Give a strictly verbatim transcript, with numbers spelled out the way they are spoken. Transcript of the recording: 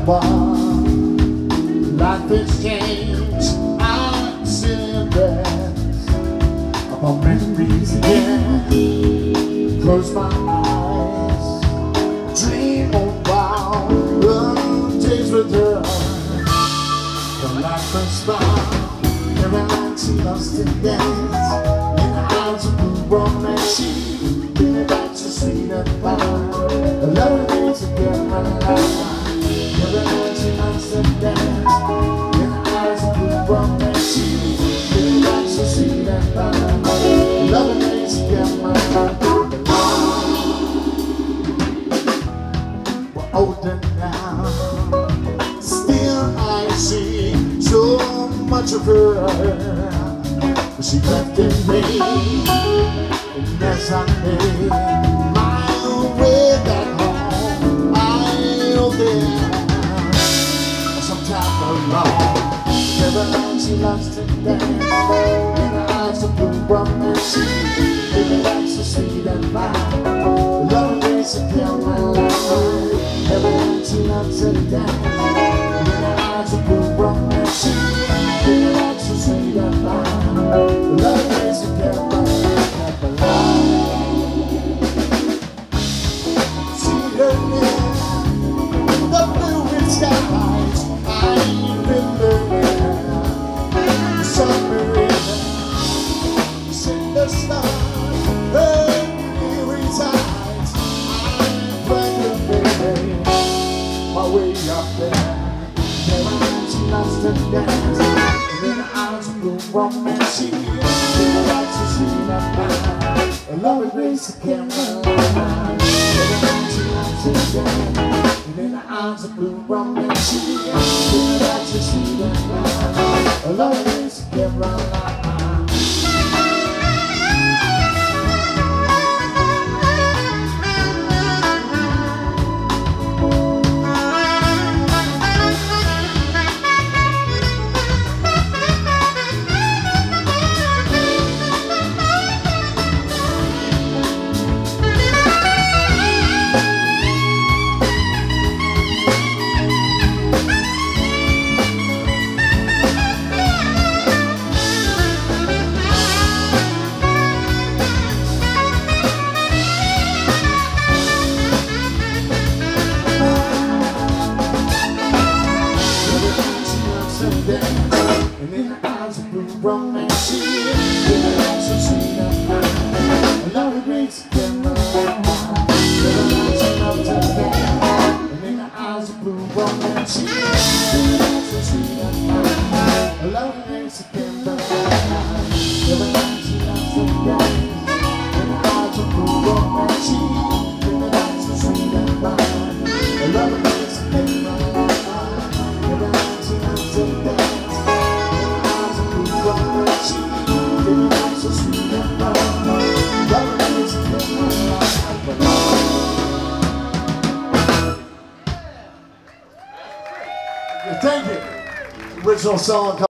while. Life has changed, I'm still there. Upon memories again. Close my eyes, dream of wow, the days with her. The life was fun, every night she loves to dance. In the arms of blue romance, she bring it back to sweet and fine. The love me to get my life. Every night she loves to dance. In the arms of blue romance, she bring it back to sweet and fine. The love me to get my life. We're older now, still I see so much of her. She left in me, and as I made my way back home, I know there sometime alone. Every night she loves to dance, in her eyes of blue romance, she living like so sweet and fine. Love makes her kill my life. Every night she loves to dance, in her eyes of blue romance, she living like so sweet and fine. Love makes her kill my life alive. See her in the blue skies, I remember the summer river, sing the stars, the weary tides. I'm running baby, my way up there. Every night she loves to dance, and in her arms of blue romance, she feels like so sweet and fine. A love grace to carry my life. Every night she loves to dance, and in her arms of blue romance, she feels like so sweet and fine. A love grace to carry my life. And in the eyes of blue romance, she living like so sweet and fine. A love grace again, my life. Living like she loves to dance. And in the eyes of blue romance, she living like so sweet and fine. A love grace again, my life. Living like she loves to dance. In the eyes of blue romance, she living like so sweet and fine. A love grace again, my life. Living like she loves to dance. Thank you. Original song.